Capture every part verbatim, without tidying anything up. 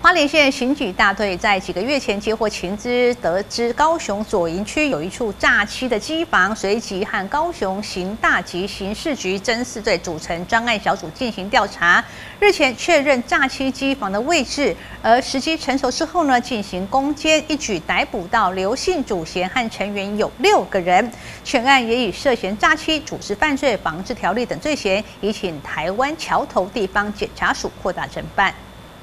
花莲县刑警大队在几个月前接获情资，得知高雄左营区有一处诈欺的机房，随即和高雄刑大及刑事局侦四队组成专案小组进行调查。日前确认诈欺机房的位置，而时机成熟之后呢，进行攻坚，一举逮捕到刘姓主嫌和成员有六个人。全案也以涉嫌诈欺、组织犯罪防治条例等罪嫌，已请台湾桥头地方检察署扩大侦办。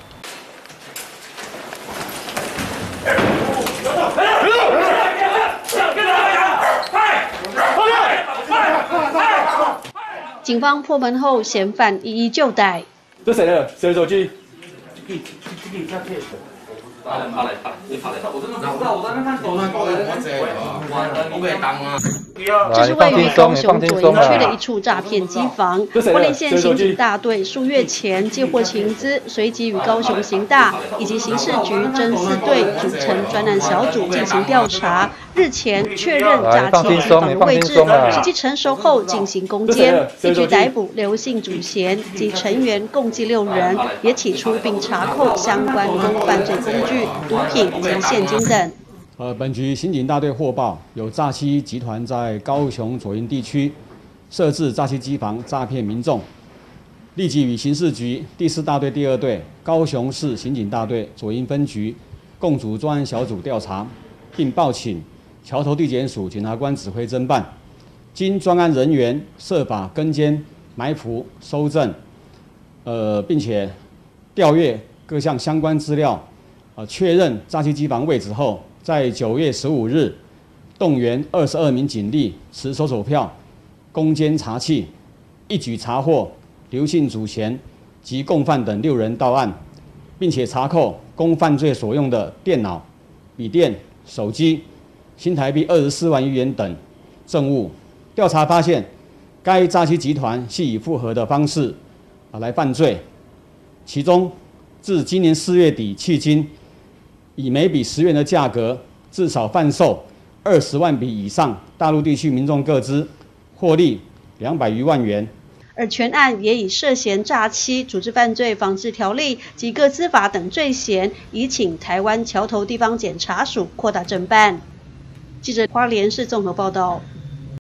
警方破门后，嫌犯一一就逮。 这谁的？谁的手机？ 这个这个诈骗。爬来爬来爬来，你爬来！我真的不知道，我在那看抖音，我被当啊！ 这是位于高雄左营区的一处诈骗机房。花莲县刑警大队数月前接获情资，随即与高雄刑大以及刑事局侦四队组成专案小组进行调查。日前确认诈欺机房的位置，时机成熟后进行攻坚，一举逮捕刘姓主嫌及成员共计六人，也起出并查扣相关公犯罪工具、毒品及现金等。 呃，本局刑警大队获报，有诈欺集团在高雄左营地区设置诈欺机房诈骗民众，立即与刑事局第四大队第二队、高雄市刑警大队左营分局共组专案小组调查，并报请桥头地检署检察官指挥侦办。经专案人员设法跟监、埋伏、搜证，呃，并且调阅各项相关资料，呃，确认诈欺机房位置后。 在九月十五日，动员二十二名警力持搜索票，攻坚查缉，一举查获刘姓主嫌及共犯等六人到案，并且查扣供犯罪所用的电脑、笔电、手机，新台币二十四万余元等证物。调查发现，该诈欺集团系以复合的方式啊来犯罪，其中自今年四月底迄今。 以每笔十元的价格，至少贩售二十万笔以上大陆地区民众个资，获利两百余万元。 而全案也以涉嫌诈欺、组织犯罪防治条例及个资法等罪嫌，已请台湾桥头地方检察署扩大侦办。记者花莲市综合报道。